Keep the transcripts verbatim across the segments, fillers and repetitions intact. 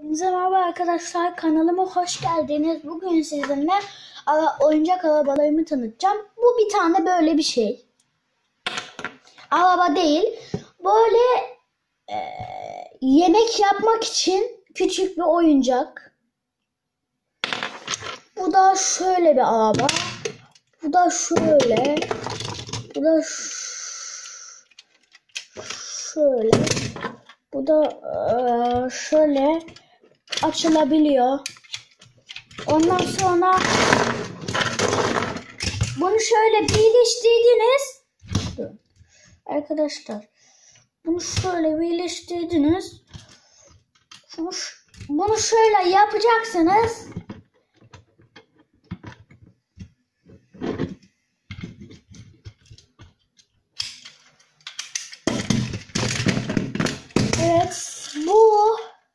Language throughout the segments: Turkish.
Hepinize merhaba arkadaşlar, kanalıma hoş geldiniz. Bugün sizinle oyuncak arabalarımı tanıtacağım. Bu bir tane böyle bir şey. Araba değil. Böyle e, yemek yapmak için küçük bir oyuncak. Bu da şöyle bir araba. Bu da şöyle. Bu da şöyle. Bu da e, şöyle açılabiliyor. Ondan sonra bunu şöyle birleştirdiniz. Arkadaşlar, bunu şöyle birleştirdiniz. Bunu, bunu şöyle yapacaksınız. Evet, bu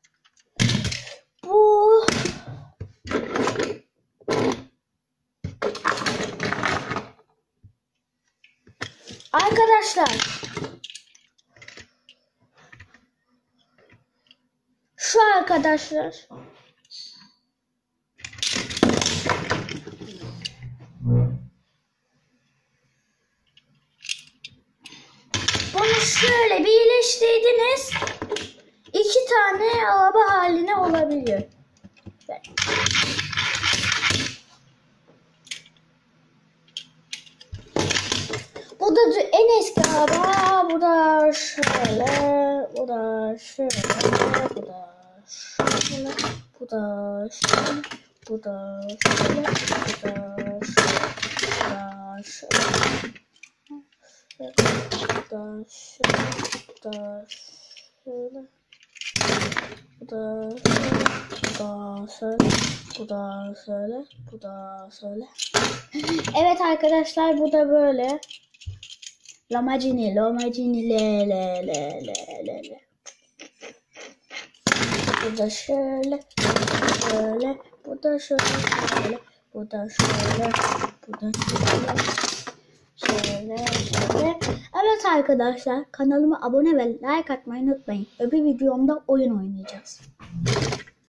bu arkadaşlar, şu arkadaşlar bunu şöyle birleştirdiniz, iki tane araba haline olabiliyor. Bu da en eski araba. Bu da şöyle, bu da şöyle, bu da şöyle, bu da şöyle, bu da şöyle, bu da şöyle, bu da şöyle, bu da şöyle, bu da şöyle, bu da şöyle, bu da şöyle, bu da şöyle. Evet arkadaşlar, bu da böyle. Lamacini, lamacini, le le le le le le. Bu da şöyle, şöyle, bu da şöyle, şöyle, bu da şöyle, bu da şöyle, şöyle, şöyle. Evet arkadaşlar, kanalıma abone ve like atmayı unutmayın. Öbür videomda oyun oynayacağız.